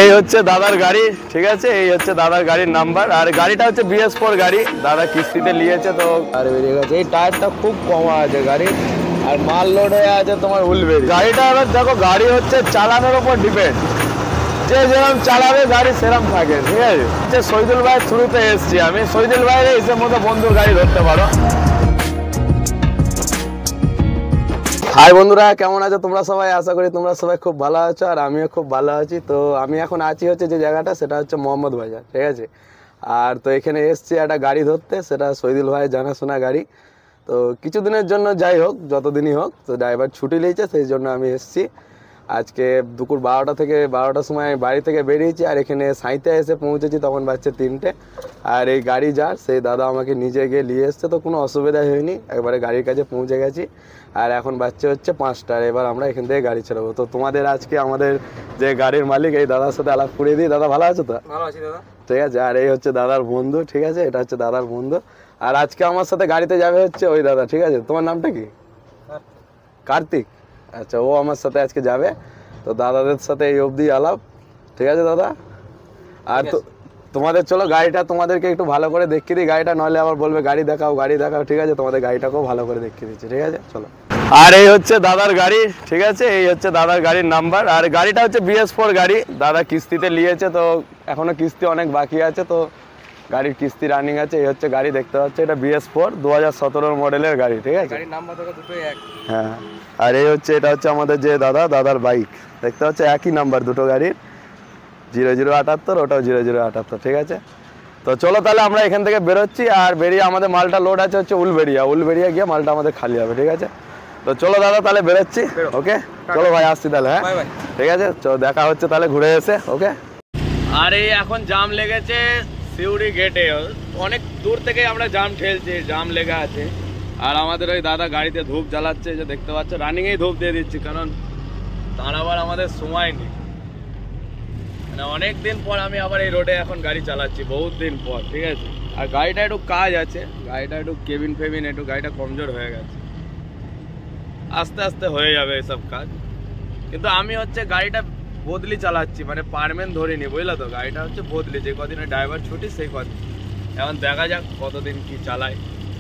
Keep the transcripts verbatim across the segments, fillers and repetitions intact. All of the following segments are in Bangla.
এই হচ্ছে দাদার গাড়ি, ঠিক আছে, এই হচ্ছে দাদার গাড়ির নাম্বার। আর গাড়িটা হচ্ছে বিএস ফোর গাড়ি, দাদা কিস্তিতে নিয়েছে তো আর বেরিয়ে গেছে। এই টায়ারটা খুব কমা আছে গাড়ি, আর মাল লোড হয়ে আছে তোমার উলবেরি। গাড়িটা এবার দেখো, গাড়ি হচ্ছে চালানোর উপর ডিপেন্ড, যে যেরকম চালাবে গাড়ি সেরকম থাকে, ঠিক আছে। শহীদুল ভাইয়ের থ্রুতে এসছি আমি, শহীদুল ভাইয়ের এসে মতো বন্ধুর গাড়ি ধরতে পারো। হাই বন্ধুরা, কেমন আছো তোমরা সবাই? আশা করি তোমরা সবাই খুব ভালো আছো, আর আমিও খুব ভালো আছি। তো আমি এখন আছি হচ্ছে যে জায়গাটা, সেটা হচ্ছে মোহাম্মদ বাজার, ঠিক আছে। আর তো এখানে এসছি একটা গাড়ি ধরতে, সেটা শহীদুল ভাই জানাশোনা গাড়ি। তো কিছুদিনের জন্য যাই হোক, যতদিনই হোক, তো ড্রাইভার ছুটি নিয়েছে, সেই জন্য আমি এসছি। আজকে দুপুর বারোটা থেকে বারোটার সময় আমি বাড়ি থেকে বেরিয়েছি, আর এখানে সাঁইতে এসে পৌঁছেছি তখন বাজছে তিনটে। আর এই গাড়ি যার, সেই দাদা আমাকে নিজে গিয়ে নিয়ে এসছে, তো কোনো অসুবিধা হয়নি, একবারে গাড়ির কাছে পৌঁছে গেছি। আর এখন বাচ্চা হচ্ছে পাঁচটার, এবার আমরা এখান থেকে গাড়ি ছাড়বো। তো তোমাদের আজকে আমাদের যে গাড়ির মালিক, এই দাদার সাথে আলাপ করিয়ে দিই। দাদা ভালো আছো তো? ভালো আছি দাদা। ঠিক আছে। আর এই হচ্ছে দাদার বন্ধু, ঠিক আছে, এটা হচ্ছে দাদার বন্ধু। আর আজকে আমার সাথে গাড়িতে যাবে হচ্ছে ওই দাদা, ঠিক আছে। তোমার নামটা কি? কার্তিক। আচ্ছা, ও আমার সাথে আজকে যাবে। তো দাদাদের সাথে এই অবধি আলাপ, ঠিক আছে দাদা। আর তো তোমাদের চলো গাড়িটা তোমাদেরকে একটু ভালো করে দেখিয়ে দিই গাড়িটা, নইলে আবার বলবে গাড়ি দেখাও গাড়ি দেখাও, ঠিক আছে। তোমাদের গাড়িটাকেও ভালো করে দেখিয়ে দিচ্ছি, ঠিক আছে, চলো। আর এই হচ্ছে দাদার গাড়ি, ঠিক আছে, এই হচ্ছে দাদার গাড়ির নাম্বার। আর গাড়িটা হচ্ছে বিএস ফোর গাড়ি, দাদা কিস্তিতে নিয়েছে, তো এখনো কিস্তি অনেক বাকি আছে, তো গাড়ির কিস্তি রানিং আছে। এই হচ্ছে গাড়ি, দেখতে পাচ্ছ, এটা বিএস ফোর দু হাজার সতেরোর মডেলের গাড়ি, ঠিক আছে। গাড়ির নাম্বার দেখো দুটোই এক। হ্যাঁ, আর এই হচ্ছে এটা হচ্ছে আমাদের যে দাদা, দাদার বাইক, দেখতে পাচ্ছ, একই নাম্বার দুটো গাড়ির, জিরো জিরো আটাত্তর, ওটাও জিরো জিরো আটাত্তর, ঠিক আছে। তো চলো তাহলে আমরা এখান থেকে বেরোচ্ছি, আর বেরিয়ে আমাদের মালটা লোড আছে হচ্ছে উলবেড়িয়া, উলবেড়িয়া গিয়ে মালটা আমাদের খালি হবে, ঠিক আছে। তো চলো দাদা তাহলে বেরোচ্ছি, ওকে। চলো ভাই, আসছি তাহলে, হ্যাঁ ঠিক আছে, চলো দেখা হচ্ছে তাহলে ঘুরে এসে, ওকে। আর এই এখন জাম লেগেছে সিউড়ি গেটে, অনেক দূর থেকে আমরা জাম ঠেলছি, জাম লেগে আছে। আর আমাদের ওই দাদা গাড়িতে ধূপ জ্বালাচ্ছে, যে দেখতে পাচ্ছ, রানিংয়েই ধূপ দিয়ে দিচ্ছি, কারণ দাঁড়াবার আমাদের সময় নেই। মানে অনেক দিন পর আমি আবার এই রোডে এখন গাড়ি চালাচ্ছি, বহুত দিন পর, ঠিক আছে। আর গাড়িটা একটু কাজ আছে, গাড়িটা একটু কেবিন ফেবিন একটু গাড়িটা কমজোর হয়ে গেছে, আস্তে আস্তে হয়ে যাবে এসব কাজ। কিন্তু আমি হচ্ছে গাড়িটা বদলি চালাচ্ছি, মানে পারমেন্ট ধরিনি, বুঝলে তো। গাড়িটা হচ্ছে বদলি, যে কদিন ড্রাইভার ছুটি সেই কদিন, এখন দেখা যাক কতদিন কি চালাই।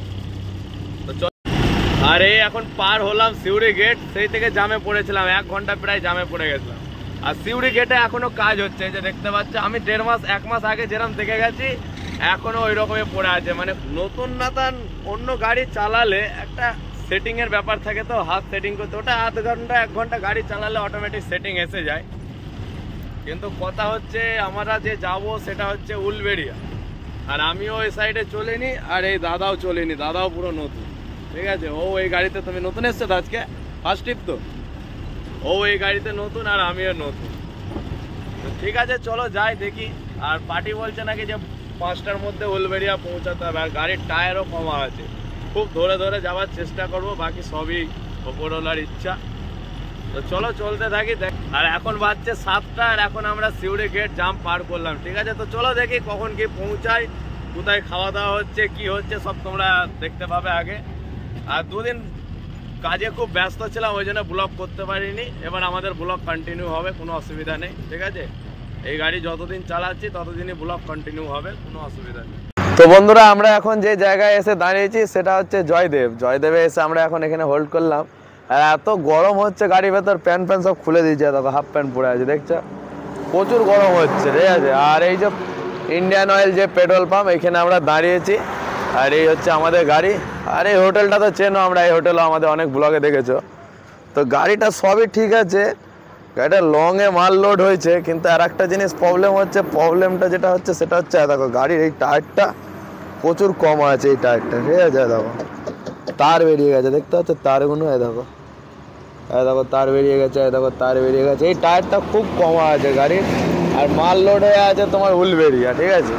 তো চল। আর এই এখন পার হলাম সিউড়ি গেট, সেই থেকে জামে পড়েছিলাম, এক ঘন্টা প্রায় জামে পড়ে গেছিলাম। আর সিউড়ি গেটে এখনো কাজ হচ্ছে, যে দেখতে পাচ্ছ, আমি দেড় মাস এক মাস আগে যেরকম দেখে গেছি, এখনো ওই রকমই পড়ে আছে। মানে নতুন নাতান অন্য গাড়ি চালালে একটা সেটিং এর ব্যাপার থাকে, তো হাত সেটিং করতে, ওটা আধ ঘন্টা এক ঘন্টা গাড়ি চালালে অটোমেটিক সেটিং এসে যায়। কিন্তু কথা হচ্ছে আমরা যে যাব সেটা হচ্ছে উলবেড়িয়া, আর আমিও ওই সাইডে চলিনি, আর এই দাদাও চলিনি, দাদাও পুরো নতুন, ঠিক আছে। ও এই গাড়িতে, তুমি নতুন এসছো তো আজকে, ফার্স্ট ট্রিপ তো, ও এই গাড়িতে নতুন আর আমিও নতুন। তো ঠিক আছে, চলো যাই দেখি। আর পার্টি বলছে নাকি যে পাঁচটার মধ্যে উলবেড়িয়া পৌঁছাতে হবে, আর গাড়ির টায়ারও কমা আছে, খুব ধরে ধরে যাওয়ার চেষ্টা করব, বাকি সবই ওপরওয়ালার ইচ্ছা। তো চলো চলতে থাকি। আর এখন বাজছে সাতটা, আর এখন আমরা সিউড়ি গেট জাম পার করলাম, ঠিক আছে। তো চলো দেখি কখন কি পৌঁছাই, কোথায় খাওয়া দাওয়া হচ্ছে, কি হচ্ছে, সব তোমরা দেখতে পাবে আগে। আর দুদিন কাজে খুব ব্যস্ত ছিলাম, ওই জন্য ব্লগ করতে পারিনি। এবার আমাদের ব্লগ কন্টিনিউ হবে, কোনো অসুবিধা নেই, ঠিক আছে। এই গাড়ি যতদিন চালাচ্ছি ততদিনই ব্লগ কন্টিনিউ হবে, কোনো অসুবিধা নেই। তো বন্ধুরা, আমরা এখন যে জায়গায় এসে দাঁড়িয়েছি সেটা হচ্ছে জয়দেব। জয়দেবে এসে আমরা এখন এখানে হোল্ড করলাম। আর এত গরম হচ্ছে গাড়ির ভেতর, প্যান্ট প্যান্ট সব খুলে দিয়েছে, দেখো হাফ প্যান্ট পরে আছে, দেখছো, প্রচুর গরম হচ্ছে, ঠিক আছে। আর এই যে ইন্ডিয়ান অয়েল যে পেট্রোল পাম্প, এখানে আমরা দাঁড়িয়েছি, আর এই হচ্ছে আমাদের গাড়ি। আর এই হোটেলটা তো চেনো, আমরা এই হোটেলও আমাদের অনেক ব্লগে দেখেছো। তো গাড়িটা সবই ঠিক আছে, গাড়িটা লংয়ে মাল লোড হয়েছে, কিন্তু আর একটা জিনিস প্রবলেম হচ্ছে, প্রবলেমটা যেটা হচ্ছে সেটা হচ্ছে দেখো গাড়ির এই টায়ারটা প্রচুর কম আছে, এই টায়ারটা, ঠিক আছে। দেখো তার বেরিয়ে গেছে, দেখতে পাচ্ছ তারগুলো, এ দেখো, এ দেখো তার বেরিয়ে গেছে, এ দেখো তার বেরিয়ে গেছে। এই টায়ারটা খুব কমা আছে গাড়ির, আর মাল লোড হয়ে আছে তোমার উলবেড়িয়া, ঠিক আছে।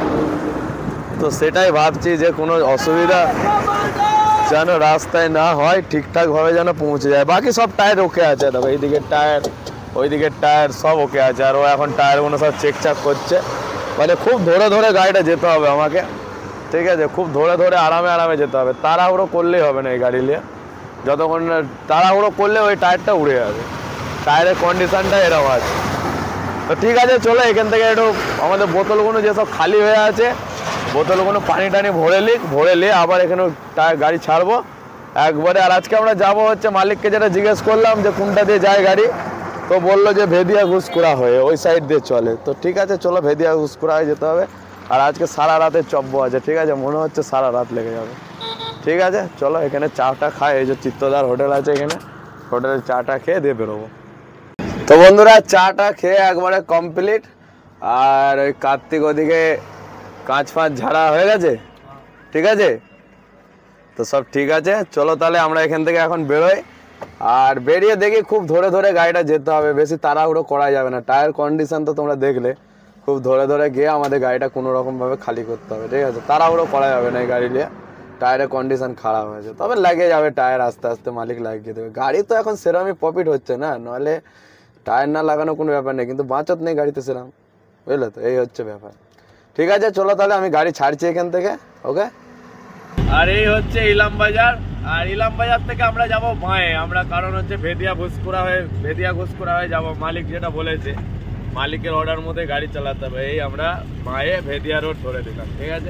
তো সেটাই ভাবছি যে কোনো অসুবিধা যেন রাস্তায় না হয়, ঠিকঠাকভাবে যেন পৌঁছে যায়। বাকি সব টায়ার ওকে আছে, দেখো এই দিকের টায়ার, ওই দিকের টায়ার সব ওকে আছে। আর ও এখন টায়ারগুলো সব চেক চাক করছে, মানে খুব ধরে ধরে গাড়িটা যেতে হবে আমাকে, ঠিক আছে। খুব ধরে ধরে আরামে আরামে যেতে হবে, তাড়াহুড়ো করলেই হবে না এই গাড়ি নিয়ে। যতক্ষণ তাড়াহুড়ো করলে ওই টায়ারটা উড়ে যাবে, টায়ারের কন্ডিশনটা এরকম আছে। তো ঠিক আছে, চলো এখান থেকে একটু আমাদের বোতলগুলো যেসব খালি হয়ে আছে বোতলগুলো পানি টানি ভরে লিক, ভরে নিয়ে আবার এখানে গাড়ি ছাড়বো একবারে। আর আজকে আমরা যাবো হচ্ছে মালিককে যেটা জিজ্ঞেস করলাম যে কোনটা দিয়ে যায় গাড়ি, তো বললো যে ভেদিয়া ঘুষকুড়া হয়ে ওই সাইড দিয়ে চলে। তো ঠিক আছে চলো ভেদিয়া ঘুষকুড়া হয়ে যেতে হবে। আর আজকে সারা রাতে চব্য আছে, ঠিক আছে, মনে হচ্ছে সারা রাত লেগে যাবে। ঠিক আছে চলো এখানে চাটা খাই, এই যে চিত্তদার হোটেল আছে এখানে, হোটেলের চাটা খেয়ে দিয়ে বেরোবো। তো বন্ধুরা চাটা খেয়ে একবারে কমপ্লিট। আর ওই কার্তিক ওদিকে কাঁচ ফাঁচ ঝাড়া হয়ে গেছে, ঠিক আছে, তো সব ঠিক আছে। চলো তাহলে আমরা এখান থেকে এখন বেরোই। আর বেরিয়ে দেখি খুব ধরে ধরে গাড়িটা যেতে হবে, বেশি তাড়াহুড়ো করা যাবে না। টায়ার কন্ডিশন তো তোমরা দেখলে, খুব ধরে ধরে গিয়ে আমাদের গাড়িটা কোনো রকমভাবে খালি করতে হবে, ঠিক আছে। তাড়াহুড়ো করা যাবে না এই গাড়ি নিয়ে, টায়ারের কন্ডিশন খারাপ হয়েছে, তবে লাগে যাবে টায়ার, আস্তে আস্তে মালিক লাগিয়ে দেবে। গাড়ি তো এখন সেরমই প্রফিট হচ্ছে না, নাহলে টায়ার না লাগানো কোনো ব্যাপার নেই, কিন্তু বাঁচত নেই গাড়িতে সেরকম, বুঝলে তো, এই হচ্ছে ব্যাপার। ঠিক আছে চলো তাহলে আমি গাড়ি ছাড়ছি এখান থেকে, ওকে। আর এই হচ্ছে ইলাম বাজার, আর ইলাম বাজার থেকে আমরা যাব বাঁয়ে, আমরা কারণ হচ্ছে ভেদিয়া ঘুষকুড়া হয়ে ভেদিয়া ঘুষকুড়া হয়ে যাবো, মালিক যেটা বলেছে, মালিকের অর্ডার মধ্যে গাড়ি চালাতে হবে। এই আমরা বাঁয়ে ভেদিয়া রোড ধরে দিলাম, ঠিক আছে।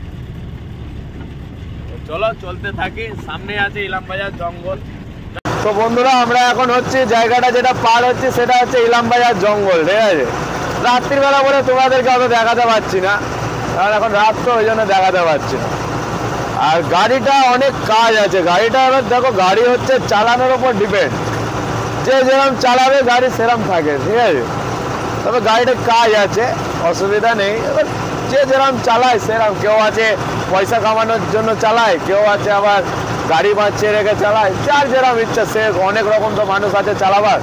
চলো চলতে থাকি, সামনে আছে ইলাম বাজার জঙ্গল। তো বন্ধুরা আমরা এখন হচ্ছে জায়গাটা যেটা পার হচ্ছে সেটা হচ্ছে ইলাম বাজার জঙ্গল, ঠিক আছে। রাত্রির বেলা বলে তোমাদেরকে অত দেখাতে পারছি না, কারণ এখন রাত তো ওই জন্য দেখাতে পারছি না। আর গাড়িটা অনেক কাজ আছে, গাড়িটা এবার দেখো গাড়ি হচ্ছে চালানোর ওপর ডিপেন্ড, যে যেরকম চালাবে গাড়ি সেরকম থাকে, ঠিক আছে। তবে গাড়িটা কাজ আছে, অসুবিধা নেই। এবার যে যেরকম চালায় সেরকম, কেউ আছে পয়সা কামানোর জন্য চালায়, কেউ আছে আবার গাড়ি বাঁচিয়ে রেখে চালায়, যার যেরকম ইচ্ছা। সে অনেক রকম তো মানুষ আছে চালাবার,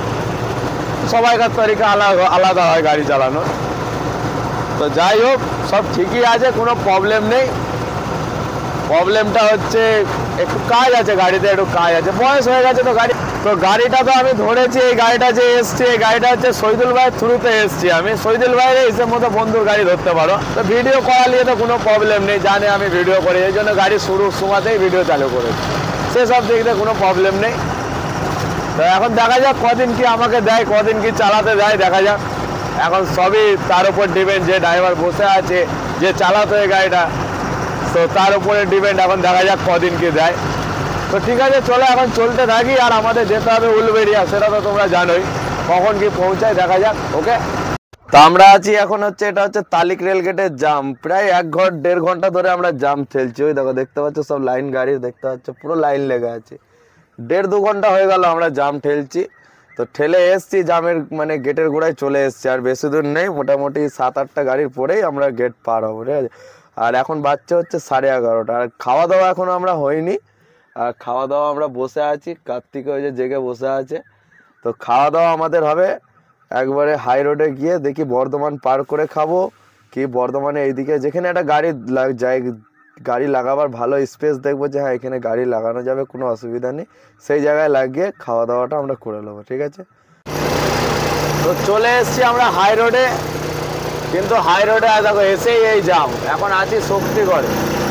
সবাইকার তরিকা আলাদা আলাদা হয় গাড়ি চালানো। তো যাই হোক সব ঠিকই আছে, কোনো প্রবলেম নেই। প্রবলেমটা হচ্ছে একটু কাজ আছে গাড়িতে, একটু কাজ আছে, বয়স হয়ে গেছে তো গাড়ি। তো গাড়িটা তো আমি ধরেছি, এই গাড়িটা যে এসছি, এই গাড়িটা হচ্ছে শহীদুল ভাইয়ের থ্রুতে এসছি আমি। শহীদুল ভাইয়ের হিসেব মতো বন্ধুর গাড়ি ধরতে পারো, তো ভিডিও করা নিয়ে তো কোনো প্রবলেম নেই, জানে আমি ভিডিও করি, এই জন্য গাড়ি শুরুর সময়তেই ভিডিও চালু করেছি, সেসব দিক কোনো প্রবলেম নেই। তো এখন দেখা যাক কদিন কি আমাকে দেয়, কদিন কি চালাতে দেয় দেখা যাক। এখন সবই তার উপর ডিপেন্ড, যে ড্রাইভার বসে আছে, যে চালাতে হয় গাড়িটা, তো তার উপরে ডিপেন্ড। এখন দেখা যাক কদিন কি দেয়। তো ঠিক আছে চলো এখন চলতে থাকি। আর আমাদের যেতে হবে উলবেড়িয়া, সেটা তো তোমরা জানোই, কখন কি পৌঁছায় দেখা যাক, ওকে। তো আমরা আছি এখন হচ্ছে, এটা হচ্ছে তালিক রেল গেটের জাম, প্রায় এক ঘন্টা দেড় ঘন্টা ধরে আমরা জাম ঠেলছি। ওই দেখো দেখতে পাচ্ছ সব লাইন গাড়ি, দেখতে পাচ্ছ পুরো লাইন লেগে আছে, দেড় দু ঘন্টা হয়ে গেল আমরা জাম ঠেলছি। তো ঠেলে এসছি, জামের মানে গেটের গোড়ায় চলে এসছি, আর বেশি দূর নেই, মোটামুটি সাত আটটা গাড়ির পরেই আমরা গেট পার হবো, ঠিক আছে। আর এখন বাচ্চা হচ্ছে সাড়ে এগারোটা, আর খাওয়া দাওয়া এখনো আমরা হয়নি। আর খাওয়া দাওয়া আমরা বসে আছি, কার্তিক ওই যে জেগে বসে আছে। তো খাওয়া দাওয়া আমাদের হবে একবারে হাই রোডে গিয়ে, দেখি বর্ধমান পার করে খাবো কি বর্ধমানে এইদিকে যেখানে একটা গাড়ি যায়, গাড়ি লাগাবার ভালো স্পেস দেখবো, যে হ্যাঁ এখানে গাড়ি লাগানো যাবে, কোনো অসুবিধা নেই, সেই জায়গায় লাগিয়ে খাওয়া দাওয়াটা আমরা করে নেবো, ঠিক আছে। তো চলে এসছি আমরা হাই রোডে, কিন্তু হাই রোডে দেখো এসেই এই জাম। এখন আছি শক্তিগড়ে,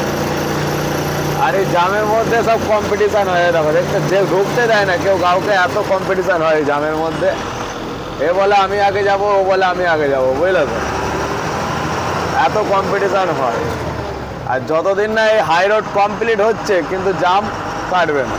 আর এই জামের মধ্যে সব কম্পিটিশান হয়ে দেখো, দেখতে যে ঢুকতে দেয় না কেউ কাউকে, এত কম্পিটিশান হয় জামের মধ্যে। এ বলে আমি আগে যাব, ও বলে আমি আগে যাব, বুঝলে তো, এত কম্পিটিশান হয়। আর যতদিন না এই হাই রোড কমপ্লিট হচ্ছে কিন্তু জাম কাটবে না,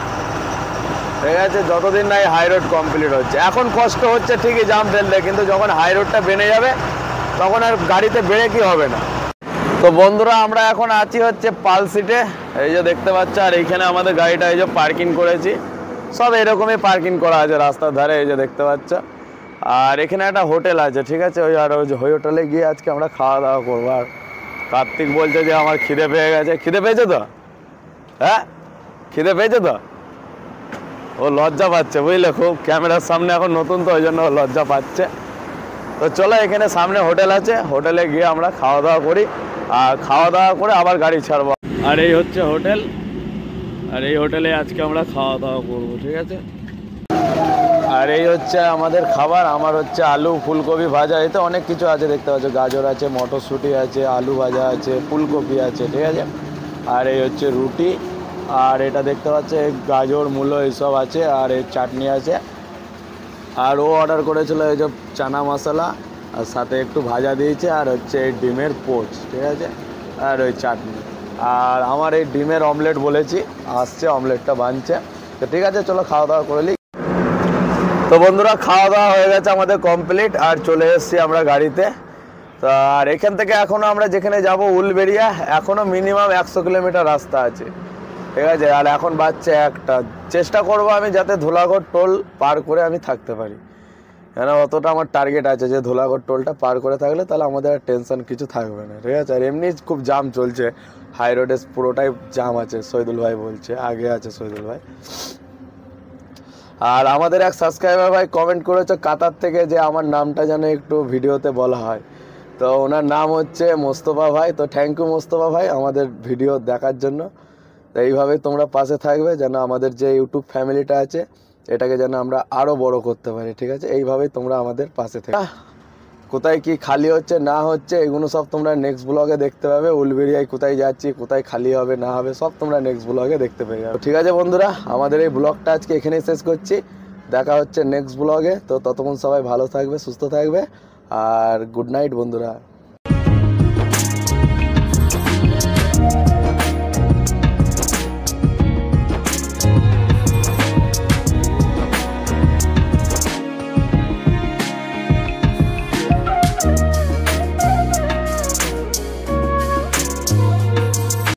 ঠিক আছে, যতদিন না এই হাই রোড কমপ্লিট হচ্ছে। এখন কষ্ট হচ্ছে ঠিকই জাম ঠেলতে, কিন্তু যখন হাই রোডটা বেনে যাবে তখন আর গাড়িতে বেড়ে কি হবে না। তো বন্ধুরা আমরা এখন আছি হচ্ছে পাল সিটে, এই যে দেখতে পাচ্ছ, আর এইখানে আমাদের গাড়িটা এই যে পার্কিং করেছি, সব এরকমই পার্কিং করা আছে রাস্তার ধারে, এই যে দেখতে পাচ্ছ। আর এখানে একটা হোটেল আছে, ঠিক আছে, ওই আর ওই যে ওই হোটেলে গিয়ে আজকে আমরা খাওয়া দাওয়া করবো। আর কার্তিক বলছে যে আমার খিদে পেয়ে গেছে, খিদে পেয়েছে তো, হ্যাঁ খিদে পেয়েছে তো, ও লজ্জা পাচ্ছে বুঝলে, খুব ক্যামেরার সামনে এখন নতুন তো, ওই জন্য ও লজ্জা পাচ্ছে। তো চলো এখানে সামনে হোটেল আছে, হোটেলে গিয়ে আমরা খাওয়া দাওয়া করি, আর খাওয়া দাওয়া করে আবার গাড়ি ছাড়বো। আর এই হচ্ছে হোটেল, আর এই হোটেলে আজকে আমরা খাওয়া দাওয়া করবো, ঠিক আছে। আর এই হচ্ছে আমাদের খাবার, আমার হচ্ছে আলু ফুলকপি ভাজা, এতে অনেক কিছু আছে দেখতে পাচ্ছ, গাজর আছে, মটরশুঁটি আছে, আলু ভাজা আছে, ফুলকপি আছে, ঠিক আছে। আর এই হচ্ছে রুটি, আর এটা দেখতে পাচ্ছে গাজর মূলো এইসব আছে, আর এই চাটনি আছে, আর ও অর্ডার করেছিল এই যে চানা মশলা, আর সাথে একটু ভাজা দিয়েছে, আর হচ্ছে এই ডিমের পোচ, ঠিক আছে, আর ওই চাটনি। আর আমার এই ডিমের অমলেট বলেছি, আসছে, অমলেটটা বানছে। তো ঠিক আছে, চলো খাওয়া দাওয়া করে নিই। তো বন্ধুরা, খাওয়া দাওয়া হয়ে গেছে আমাদের কমপ্লিট, আর চলে এসেছি আমরা গাড়িতে। তো আর এখান থেকে এখনও আমরা যেখানে যাব উলবেড়িয়া, এখনও মিনিমাম একশো কিলোমিটার রাস্তা আছে, ঠিক আছে। আর এখন বাজছে একটা, চেষ্টা করব আমি যাতে ধুলাগড় টোল পার করে আমি থাকতে পারি, কেন অতটা আমার টার্গেট আছে যে ধুলাগড় টোলটা পার করে থাকলে তাহলে আমাদের আর টেনশন কিছু থাকবে না, ঠিক আছে। আর এমনি খুব জাম চলছে, হাই রোডে পুরোটাই জাম আছে, শহীদুল ভাই বলছে, আগে আছে শহীদুল ভাই। আর আমাদের এক সাবস্ক্রাইবার ভাই কমেন্ট করেছে কাতার থেকে যে আমার নামটা যেন একটু ভিডিওতে বলা হয়, তো ওনার নাম হচ্ছে মোস্তফা ভাই। তো থ্যাংক ইউ মোস্তফা ভাই আমাদের ভিডিও দেখার জন্য। তো এইভাবেই তোমরা পাশে থাকবে যেন আমাদের যে ইউটিউব ফ্যামিলিটা আছে এটাকে যেন আমরা আরও বড় করতে পারি, ঠিক আছে। এইভাবেই তোমরা আমাদের পাশে থাকবে। কোথায় কি খালি হচ্ছে না হচ্ছে এগুলো সব তোমরা নেক্সট ব্লগে দেখতে পাবে। উলবেড়িয়ায় কোথায় যাচ্ছি, কোথায় খালি হবে না হবে সব তোমরা নেক্সট ব্লগে দেখতে পেয়ে যাবে। ঠিক আছে বন্ধুরা, আমাদের এই ব্লগটা আজকে এখানেই শেষ করছি, দেখা হচ্ছে নেক্সট ব্লগে। তো ততক্ষণ সবাই ভালো থাকবে, সুস্থ থাকবে, আর গুড নাইট বন্ধুরা।